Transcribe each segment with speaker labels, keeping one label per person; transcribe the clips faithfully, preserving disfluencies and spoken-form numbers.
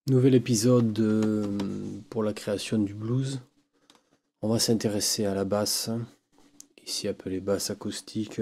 Speaker 1: Nouvel épisode euh, pour la création du blues. On va s'intéresser à la basse, ici appelée basse acoustique.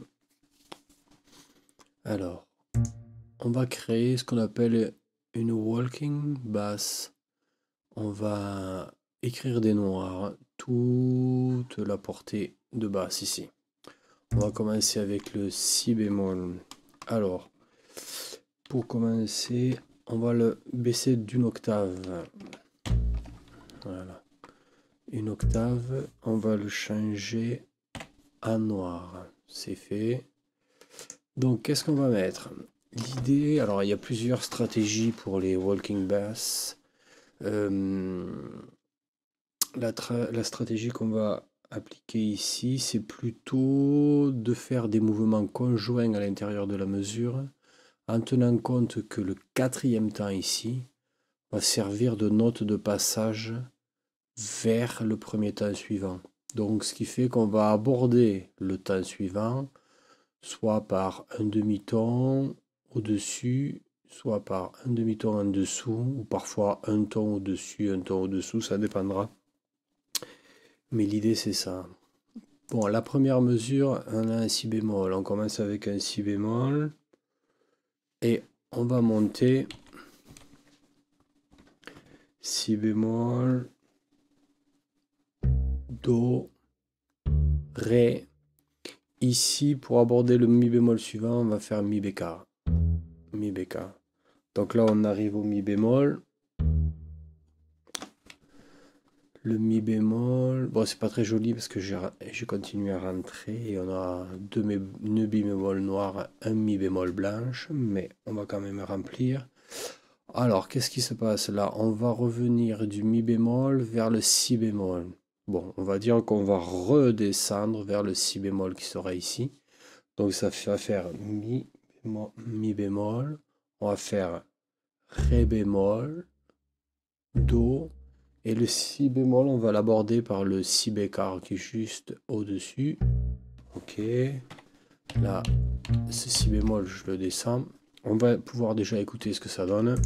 Speaker 1: Alors, on va créer ce qu'on appelle une walking bass. On va écrire des noirs, toute la portée de basse ici. On va commencer avec le si bémol. Alors, pour commencer, on va le baisser d'une octave. Voilà. Une octave, on va le changer à noir. C'est fait. Donc, qu'est-ce qu'on va mettre? L'idée, alors il y a plusieurs stratégies pour les walking bass. Euh, la, la stratégie qu'on va appliquer ici, c'est plutôt de faire des mouvements conjoints à l'intérieur de la mesure, en tenant compte que le quatrième temps ici va servir de note de passage vers le premier temps suivant. Donc ce qui fait qu'on va aborder le temps suivant soit par un demi-ton au-dessus, soit par un demi-ton en dessous, ou parfois un ton au-dessus, un ton au-dessous, ça dépendra. Mais l'idée c'est ça. Bon, la première mesure, on a un si bémol. On commence avec un si bémol et on va monter si bémol, do, ré. Ici, pour aborder le mi bémol suivant, on va faire mi bécard. Mi bécard. Donc là, on arrive au mi bémol. Le mi bémol, bon, c'est pas très joli parce que j'ai continué à rentrer et on a deux, deux mi bémol noirs, un mi bémol blanche, mais on va quand même remplir. Alors, qu'est-ce qui se passe là? On va revenir du mi bémol vers le si bémol. Bon, on va dire qu'on va redescendre vers le si bémol qui sera ici. Donc ça va faire mi bémol, mi bémol, on va faire ré bémol, do, et le si bémol, on va l'aborder par le si bécard qui est juste au-dessus. Ok, là, ce si bémol, je le descends. On va pouvoir déjà écouter ce que ça donne.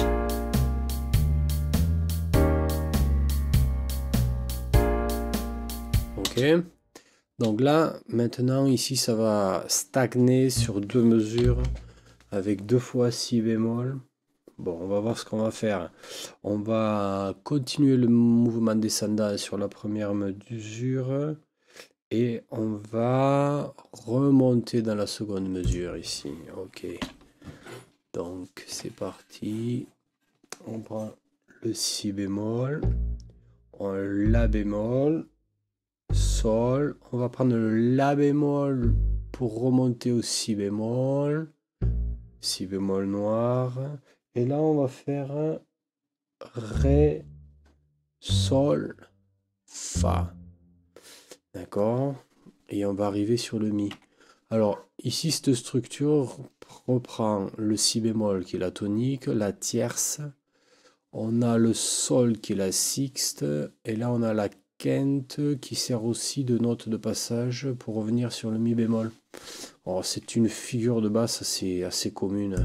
Speaker 1: Ok. Donc là, maintenant, ici, ça va stagner sur deux mesures avec deux fois si bémol. Bon, on va voir ce qu'on va faire. On va continuer le mouvement descendant sur la première mesure et on va remonter dans la seconde mesure ici. Ok. Donc, c'est parti. On prend le si bémol, on la bémol, sol, on va prendre le la bémol pour remonter au si bémol, si bémol noir, et là on va faire ré, sol, fa, d'accord, et on va arriver sur le mi. Alors ici cette structure reprend le si bémol qui est la tonique, la tierce, on a le sol qui est la sixte, et là on a la quinte qui sert aussi de note de passage pour revenir sur le mi bémol. Oh, c'est une figure de basse assez, assez commune.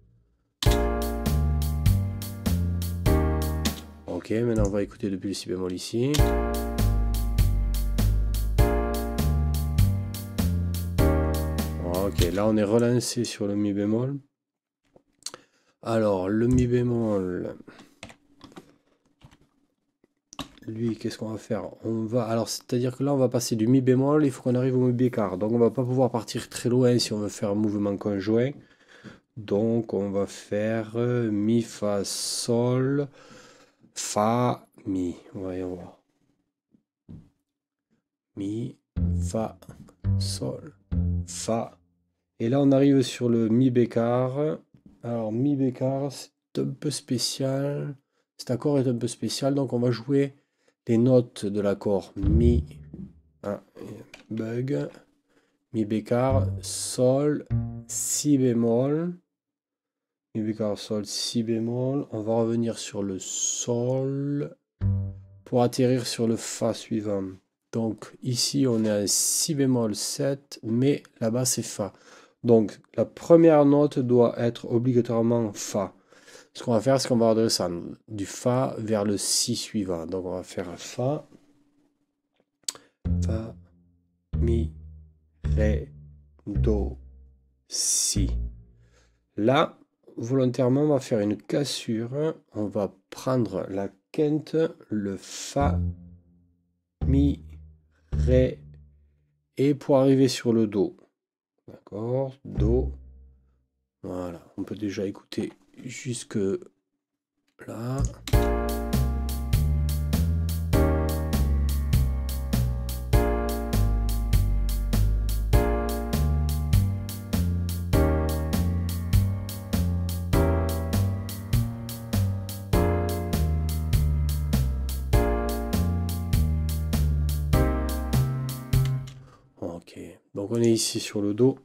Speaker 1: Ok, maintenant on va écouter depuis le si bémol ici. Ok, là on est relancé sur le mi bémol. Alors, le mi bémol... Lui, qu'est-ce qu'on va faire? On va, alors, c'est-à-dire que là, on va passer du mi bémol, il faut qu'on arrive au mi bécard. Donc, on va pas pouvoir partir très loin si on veut faire un mouvement conjoint. Donc, on va faire mi, fa, sol, fa, mi. Voyons voir. Mi, fa, sol, fa. Et là, on arrive sur le mi bécard. Alors, mi bécard, c'est un peu spécial. Cet accord est un peu spécial, donc on va jouer les notes de l'accord mi, ah, bug, mi bécard, sol, si bémol, mi bécard, sol, si bémol. On va revenir sur le sol pour atterrir sur le fa suivant. Donc ici on est à si bémol sept, mais là-bas c'est fa. Donc la première note doit être obligatoirement fa. Ce qu'on va faire, c'est qu'on va redescendre du Fa vers le Si suivant. Donc on va faire Fa, Fa, Mi, Ré, Do, Si. Là, volontairement, on va faire une cassure. On va prendre la quinte, le Fa, Mi, Ré, et pour arriver sur le Do. D'accord, Do. Voilà, on peut déjà écouter jusque là. Ok, donc on est ici sur le Do.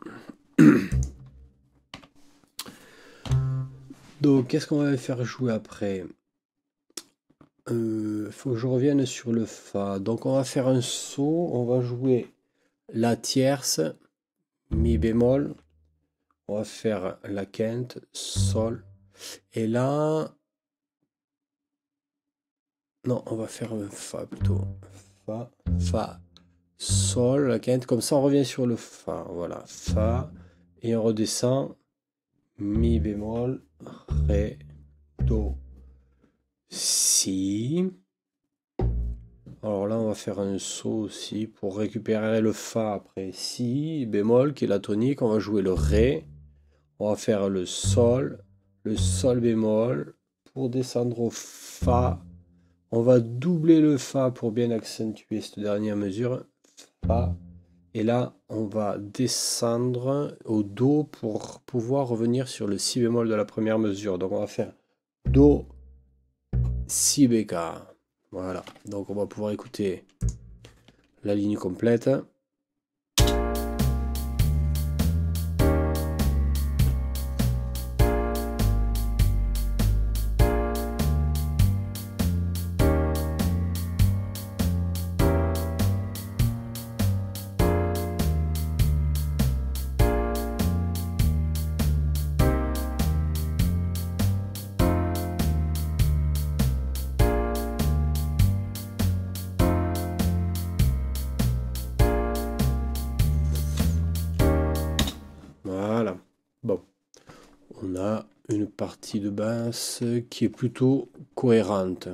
Speaker 1: Donc, qu'est-ce qu'on va faire jouer après? Il euh, faut que je revienne sur le Fa. Donc, on va faire un saut. On va jouer la tierce, Mi bémol. On va faire la quinte, Sol. Et là... Non, on va faire un Fa plutôt. Fa, Fa, Sol, la quinte. Comme ça, on revient sur le Fa. Voilà, Fa. Et on redescend. Mi bémol, Ré, Do, Si. Alors là, on va faire un saut aussi pour récupérer le Fa après Si bémol qui est la tonique. On va jouer le Ré. On va faire le Sol, le Sol bémol pour descendre au Fa. On va doubler le Fa pour bien accentuer cette dernière mesure. Fa. Et là, on va descendre au Do pour pouvoir revenir sur le Si bémol de la première mesure. Donc on va faire Do, Si béca. Voilà, donc on va pouvoir écouter la ligne complète. Voilà, bon, on a une partie de basse qui est plutôt cohérente.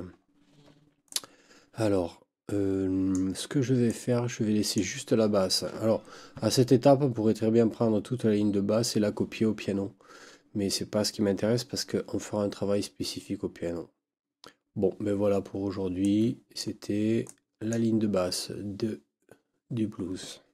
Speaker 1: Alors, euh, ce que je vais faire, je vais laisser juste la basse. Alors, à cette étape, on pourrait très bien prendre toute la ligne de basse et la copier au piano. Mais c'est pas ce qui m'intéresse parce qu'on fera un travail spécifique au piano. Bon, ben voilà pour aujourd'hui. C'était la ligne de basse de, du blues.